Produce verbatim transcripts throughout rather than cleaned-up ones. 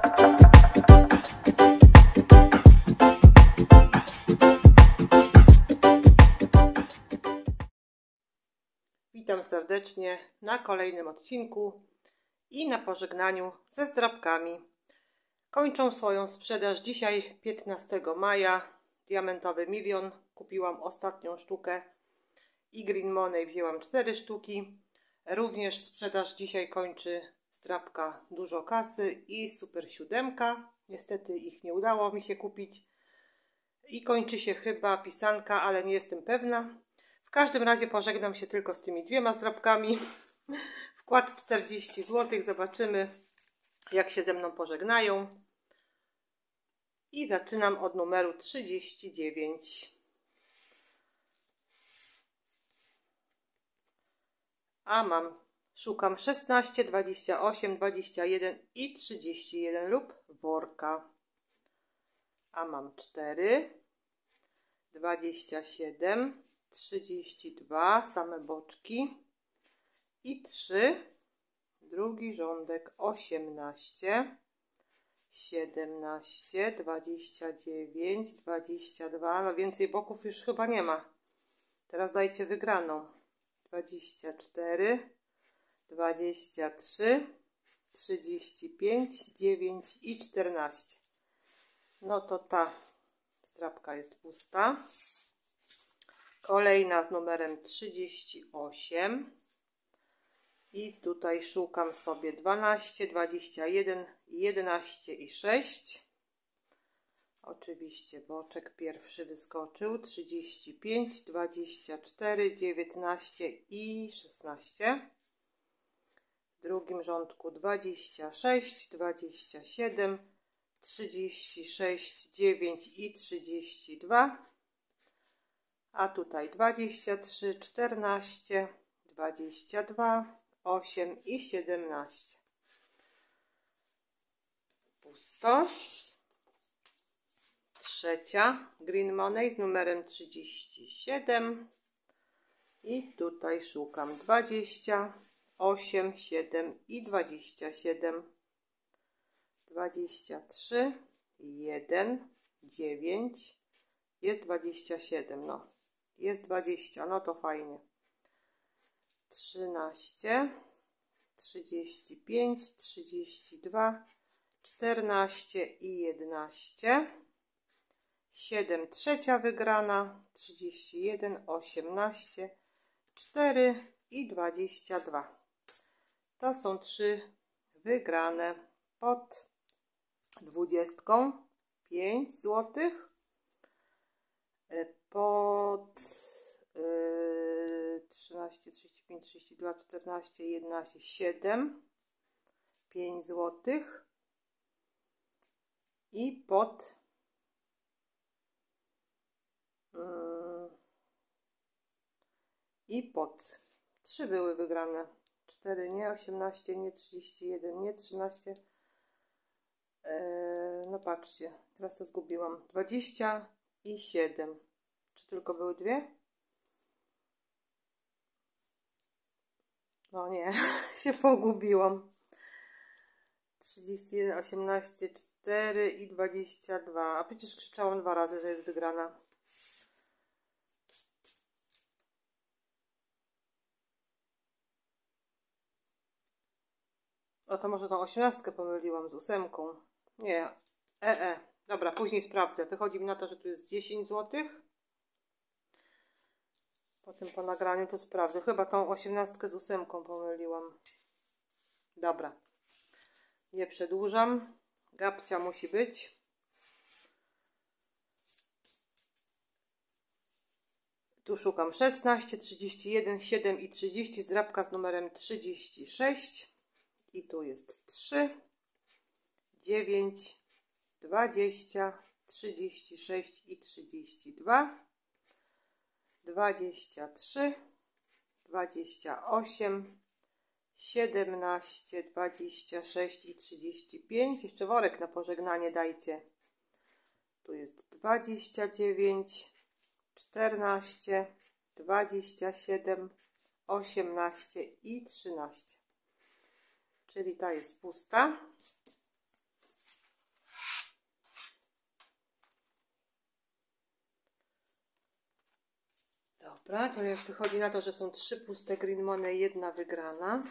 Witam serdecznie na kolejnym odcinku i na pożegnaniu ze zdrabkami. Kończą swoją sprzedaż dzisiaj, piętnastego maja, Diamentowy Milion. Kupiłam ostatnią sztukę i Green Money wzięłam cztery sztuki. Również sprzedaż dzisiaj kończy zdrabka Dużo Kasy i Super Siódemka. Niestety ich nie udało mi się kupić. I kończy się chyba pisanka, ale nie jestem pewna. W każdym razie pożegnam się tylko z tymi dwiema zdrabkami. Wkład czterdzieści złotych. Zobaczymy, jak się ze mną pożegnają. I zaczynam od numeru trzydzieści dziewięć. A mam, szukam szesnaście, dwadzieścia osiem, dwadzieścia jeden i trzydzieści jeden lub worka. A mam cztery, dwadzieścia siedem, trzydzieści dwa, same boczki i trzy, drugi rządek, osiemnaście, siedemnaście, dwadzieścia dziewięć, dwadzieścia dwa, no więcej boków już chyba nie ma. Teraz dajcie wygraną. dwadzieścia cztery, dwadzieścia trzy, trzydzieści pięć, dziewięć i czternaście. No to ta zdrabka jest pusta. Kolejna z numerem trzydzieści osiem. I tutaj szukam sobie dwanaście, dwadzieścia jeden, jedenaście i sześć. Oczywiście boczek pierwszy wyskoczył. trzydzieści pięć, dwadzieścia cztery, dziewiętnaście i szesnaście. W drugim rządku dwadzieścia sześć, dwadzieścia siedem, trzydzieści sześć, dziewięć i trzydzieści dwa. A tutaj dwadzieścia trzy, czternaście, dwadzieścia dwa, osiem i siedemnaście. Pusto. Trzecia Green Money z numerem trzydzieści siedem. I tutaj szukam dwadzieścia osiem, siedem i dwadzieścia siedem. dwadzieścia trzy, jeden, dziewięć. Jest dwadzieścia siedem, no. Jest dwadzieścia, no to fajnie. trzynaście, trzydzieści pięć, trzydzieści dwa, czternaście i jedenaście. siedem, trzecia wygrana, trzydzieści jeden, osiemnaście, cztery i dwadzieścia dwa. To są trzy wygrane pod dwudziestką. pięć złotych. Pod yy, trzynaście, trzydzieści pięć, trzydzieści dwa, czternaście, jedenaście, siedem, pięć złotych. I pod yy, i pod trzy były wygrane. cztery nie, osiemnaście nie, trzydzieści jeden nie, trzynaście. Yy, no patrzcie, teraz to zgubiłam. dwadzieścia i siedem. Czy tylko były dwie? No nie, się pogubiłam. trzydzieści jeden, osiemnaście, cztery i dwadzieścia dwa. A przecież krzyczałam dwa razy, że jest wygrana. O, to może tą osiemnastkę pomyliłam z ósemką. Nie, e, e. Dobra, później sprawdzę. Wychodzi mi na to, że tu jest dziesięć złotych. Potem po nagraniu to sprawdzę. Chyba tą osiemnastkę z ósemką pomyliłam. Dobra. Nie przedłużam. Gabcia musi być. Tu szukam szesnaście, trzydzieści jeden, siedem i trzydzieści. Zdrabka z numerem trzydzieści sześć. I tu jest trzy, dziewięć, dwadzieścia, trzydzieści sześć i trzydzieści dwa, dwadzieścia trzy, dwadzieścia osiem, siedemnaście, dwadzieścia sześć i trzydzieści pięć. Jeszcze worek na pożegnanie dajcie. Tu jest dwadzieścia dziewięć, czternaście, dwadzieścia siedem, osiemnaście i trzynaście. Czyli ta jest pusta. Dobra, to jak wychodzi na to, że są trzy puste green money, jedna wygrana.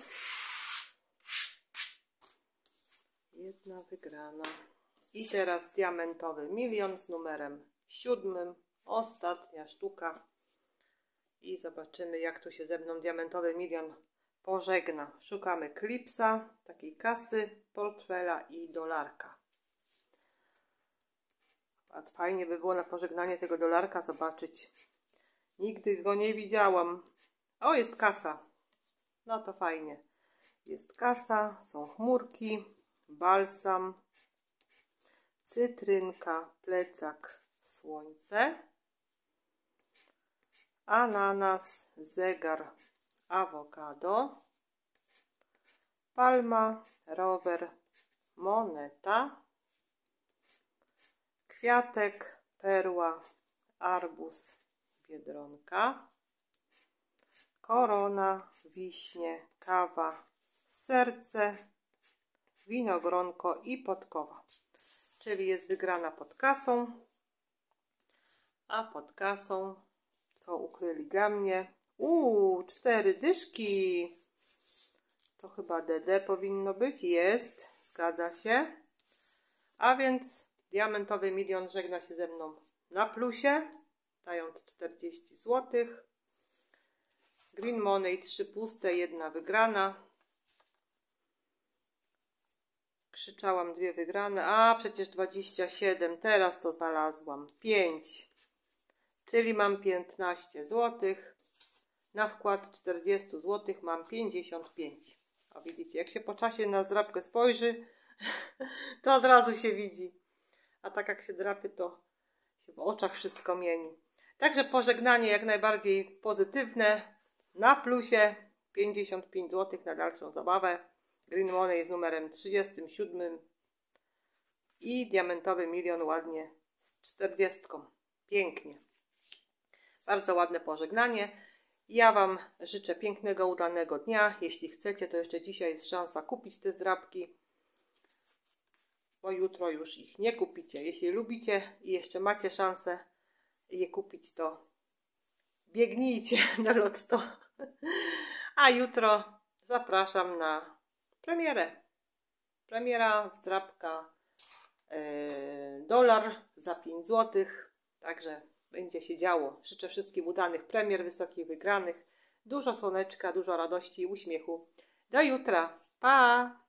Jedna wygrana. I teraz diamentowy milion z numerem siódmym. Ostatnia sztuka. I zobaczymy, jak tu się ze mną diamentowy milion pożegna. Szukamy klipsa, takiej kasy, portfela i dolarka. A fajnie by było na pożegnanie tego dolarka zobaczyć. Nigdy go nie widziałam. O, jest kasa. No to fajnie. Jest kasa, są chmurki, balsam, cytrynka, plecak, słońce, ananas, zegar, awokado, palma, rower, moneta, kwiatek, perła, arbuz, biedronka, korona, wiśnie, kawa, serce, winogronko i podkowa. Czyli jest wygrana pod kasą, a pod kasą to ukryli dla mnie. Uuu, cztery dyszki. To chyba D D powinno być. Jest, zgadza się. A więc diamentowy milion żegna się ze mną na plusie, dając czterdzieści złotych. Green money trzy puste, jedna wygrana. Krzyczałam dwie wygrane. A przecież dwadzieścia siedem. Teraz to znalazłam. pięć. Czyli mam piętnaście złotych. Na wkład czterdzieści złotych mam pięćdziesiąt pięć. A widzicie, jak się po czasie na zdrabkę spojrzy, to od razu się widzi. A tak jak się drapie, to się w oczach wszystko mieni. Także pożegnanie jak najbardziej pozytywne. Na plusie pięćdziesiąt pięć złotych na dalszą zabawę. Green money z numerem trzydziestym siódmym. I diamentowy milion ładnie z czterdziestką. Pięknie. Bardzo ładne pożegnanie. Ja Wam życzę pięknego, udanego dnia. Jeśli chcecie, to jeszcze dzisiaj jest szansa kupić te zdrabki, bo jutro już ich nie kupicie. Jeśli lubicie i jeszcze macie szansę je kupić, to biegnijcie na lotto. A jutro zapraszam na premierę. Premiera zdrabka yy, dolar za pięć złotych. Także będzie się działo. Życzę wszystkim udanych premier, wysokich wygranych. Dużo słoneczka, dużo radości i uśmiechu. Do jutra. Pa!